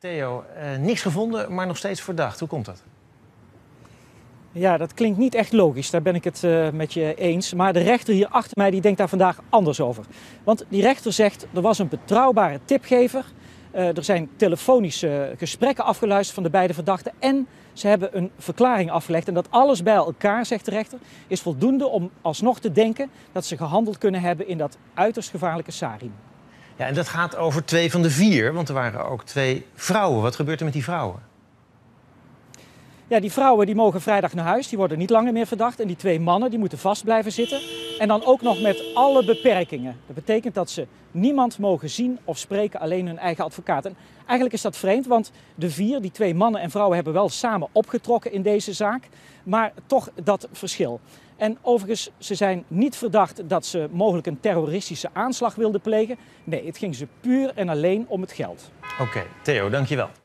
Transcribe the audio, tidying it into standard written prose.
Theo, niks gevonden, maar nog steeds verdacht. Hoe komt dat? Ja, dat klinkt niet echt logisch, daar ben ik het met je eens. Maar de rechter hier achter mij die denkt daar vandaag anders over. Want die rechter zegt, er was een betrouwbare tipgever. Er zijn telefonische gesprekken afgeluisterd van de beide verdachten. En ze hebben een verklaring afgelegd. En dat alles bij elkaar, zegt de rechter, is voldoende om alsnog te denken dat ze gehandeld kunnen hebben in dat uiterst gevaarlijke sarin. Ja, en dat gaat over 2 van de 4, want er waren ook 2 vrouwen. Wat gebeurt er met die vrouwen? Ja, die vrouwen die mogen vrijdag naar huis, die worden niet langer meer verdacht. En die 2 mannen die moeten vast blijven zitten. En dan ook nog met alle beperkingen. Dat betekent dat ze niemand mogen zien of spreken, alleen hun eigen advocaat. En eigenlijk is dat vreemd, want de 4, die 2 mannen en vrouwen, hebben wel samen opgetrokken in deze zaak. Maar toch dat verschil. En overigens, ze zijn niet verdacht dat ze mogelijk een terroristische aanslag wilden plegen. Nee, het ging ze puur en alleen om het geld. Oké, Theo, dankjewel.